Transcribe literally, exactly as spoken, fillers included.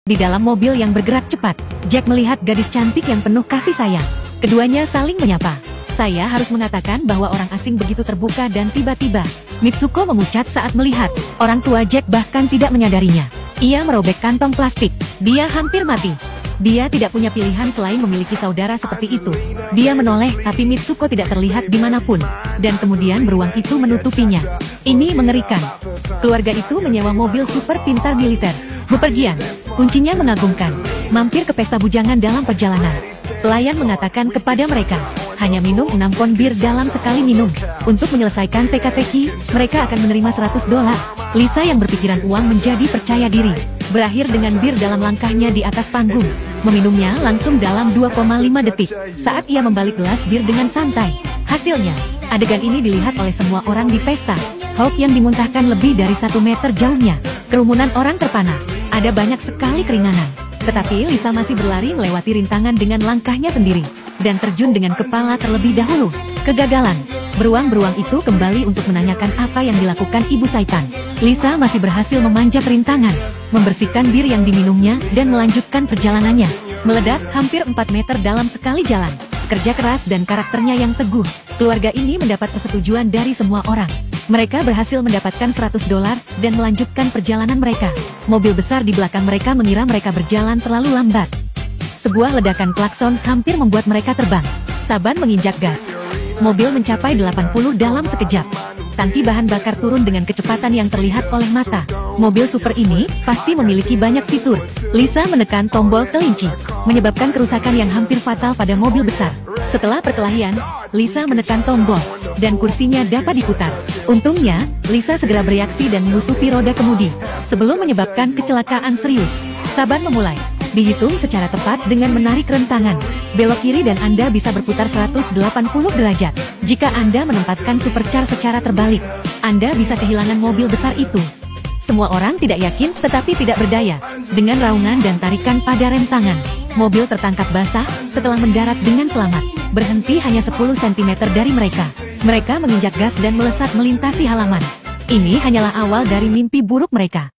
Di dalam mobil yang bergerak cepat, Jack melihat gadis cantik yang penuh kasih sayang. Keduanya saling menyapa. Saya harus mengatakan bahwa orang asing begitu terbuka dan tiba-tiba, Mitsuko memucat saat melihat. Orang tua Jack bahkan tidak menyadarinya. Ia merobek kantong plastik. Dia hampir mati. Dia tidak punya pilihan selain memiliki saudara seperti itu. Dia menoleh tapi Mitsuko tidak terlihat dimanapun. Dan kemudian beruang itu menutupinya. Ini mengerikan. Keluarga itu menyewa mobil super pintar militer. Bepergian. Kuncinya mengagumkan. Mampir ke pesta bujangan dalam perjalanan. Pelayan mengatakan kepada mereka, hanya minum enam pon bir dalam sekali minum. Untuk menyelesaikan teka-teki, mereka akan menerima seratus dolar. Lisa yang berpikiran uang menjadi percaya diri. Berakhir dengan bir dalam langkahnya di atas panggung. Meminumnya langsung dalam dua koma lima detik. Saat ia membalik gelas bir dengan santai. Hasilnya, adegan ini dilihat oleh semua orang di pesta. Hope yang dimuntahkan lebih dari satu meter jauhnya. Kerumunan orang terpana. Ada banyak sekali keringanan. Tetapi Lisa masih berlari melewati rintangan dengan langkahnya sendiri. Dan terjun dengan kepala terlebih dahulu. Kegagalan. Beruang-beruang itu kembali untuk menanyakan apa yang dilakukan Ibu Saitan. Lisa masih berhasil memanjat rintangan, membersihkan bir yang diminumnya, dan melanjutkan perjalanannya. Meledak hampir empat meter dalam sekali jalan. Kerja keras dan karakternya yang teguh. Keluarga ini mendapat persetujuan dari semua orang. Mereka berhasil mendapatkan seratus dolar dan melanjutkan perjalanan mereka. Mobil besar di belakang mereka mengira mereka berjalan terlalu lambat. Sebuah ledakan klakson hampir membuat mereka terbang. Saban menginjak gas. Mobil mencapai delapan puluh dalam sekejap. Tangki bahan bakar turun dengan kecepatan yang terlihat oleh mata. Mobil super ini pasti memiliki banyak fitur. Lisa menekan tombol kelinci, menyebabkan kerusakan yang hampir fatal pada mobil besar. Setelah perkelahian, Lisa menekan tombol, dan kursinya dapat diputar. Untungnya, Lisa segera bereaksi dan menutupi roda kemudi, sebelum menyebabkan kecelakaan serius. Saban memulai. Dihitung secara tepat dengan menarik rentangan. Belok kiri dan Anda bisa berputar seratus delapan puluh derajat. Jika Anda menempatkan supercharge secara terbalik, Anda bisa kehilangan mobil besar itu. Semua orang tidak yakin tetapi tidak berdaya. Dengan raungan dan tarikan pada rem tangan, mobil tertangkap basah setelah mendarat dengan selamat. Berhenti hanya sepuluh sentimeter dari mereka. Mereka menginjak gas dan melesat melintasi halaman. Ini hanyalah awal dari mimpi buruk mereka.